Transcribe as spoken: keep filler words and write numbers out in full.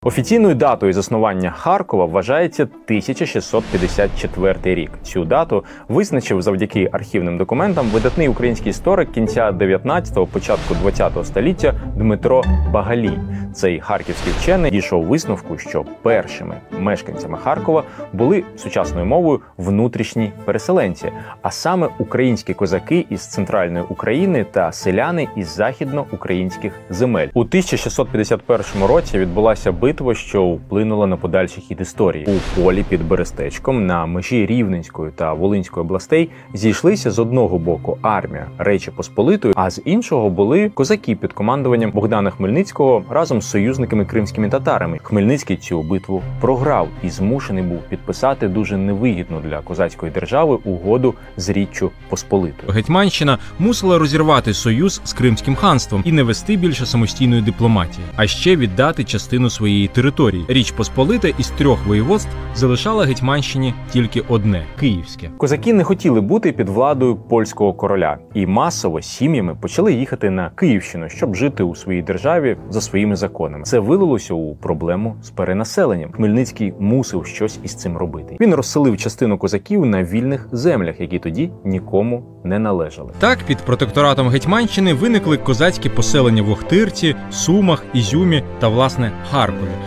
Офіційною датою заснування Харкова вважається тисяча шістсот п'ятдесят четвертий рік. Цю дату визначив завдяки архівним документам видатний український історик кінця дев'ятнадцятого, початку двадцятого століття Дмитро Багалій. Цей харківський вчений дійшов висновку, що першими мешканцями Харкова були сучасною мовою внутрішні переселенці, а саме українські козаки із центральної України та селяни із західноукраїнських земель. У тисяча шістсот п'ятдесят першому році відбулася битва, що вплинула на подальший хід історії. У полі під Берестечком на межі Рівненської та Волинської областей зійшлися з одного боку армія Речі Посполитої, а з іншого були козаки під командуванням Богдана Хмельницького разом з союзниками кримськими татарами. Хмельницький цю битву програв і змушений був підписати дуже невигідну для козацької держави угоду з Річчю Посполитою. Гетьманщина мусила розірвати союз з Кримським ханством і не вести більше самостійної дипломатії, а ще віддати частину своєї території. Річ Посполита із трьох воєводств залишала Гетьманщині тільки одне – Київське. Козаки не хотіли бути під владою польського короля і масово сім'ями почали їхати на Київщину, щоб жити у своїй державі за своїми законами. Це вилилося у проблему з перенаселенням. Хмельницький мусив щось із цим робити. Він розселив частину козаків на вільних землях, які тоді нікому не належали. Так, під протекторатом Гетьманщини виникли козацькі поселення в Охтирці, Сумах, Ізюмі та, власне, Харкові.